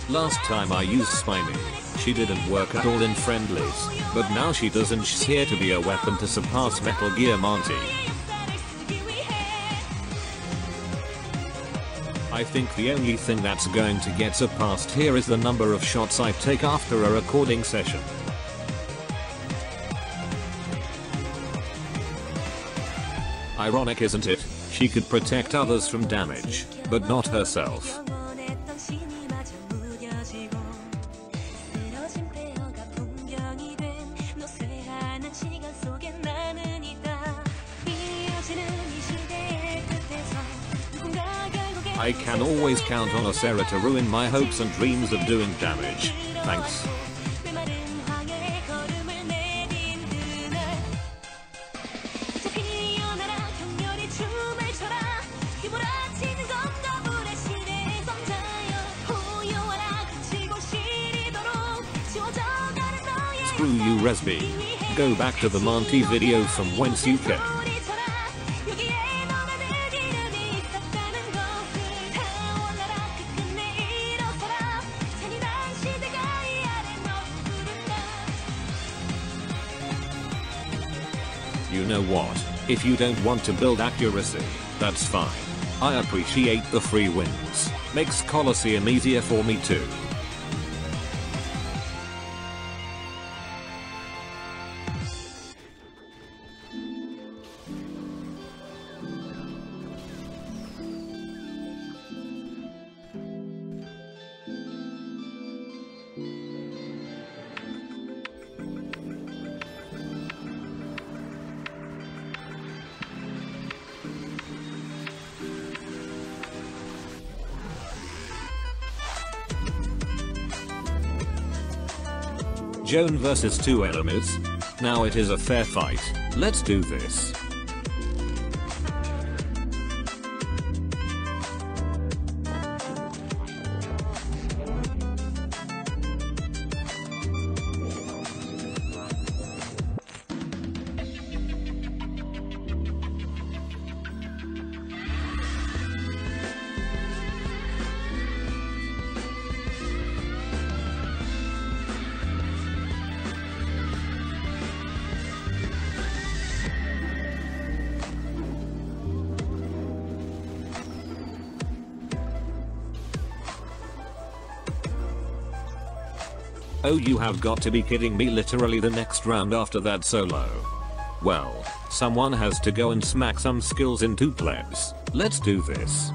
Last time I used Spiny, she didn't work at all in friendlies, but now she does and she's here to be a weapon to surpass Metal Gear Monty. I think the only thing that's going to get surpassed here is the number of shots I take after a recording session. Ironic, isn't it? She could protect others from damage, but not herself. I can always count on a Sarah to ruin my hopes and dreams of doing damage. Thanks. Screw you, Resby. Go back to the Monty video from whence you came. You know what? If you don't want to build accuracy, that's fine. I appreciate the free wins. Makes Colosseum easier for me too. Joan versus 2 enemies. Now it is a fair fight. Let's do this. Oh, you have got to be kidding me, literally the next round after that solo. Well, someone has to go and smack some skills into plebs. Let's do this.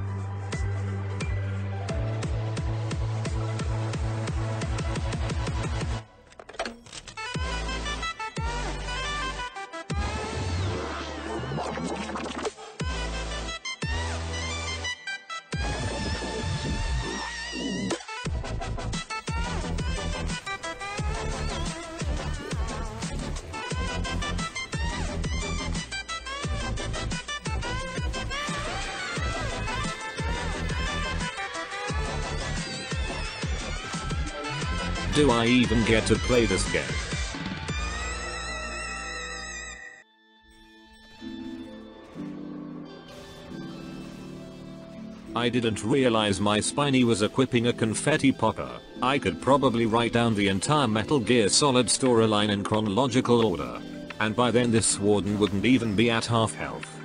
Do I even get to play this game? I didn't realize my Spiny was equipping a confetti popper. I could probably write down the entire Metal Gear Solid storyline in chronological order. And by then this warden wouldn't even be at half health.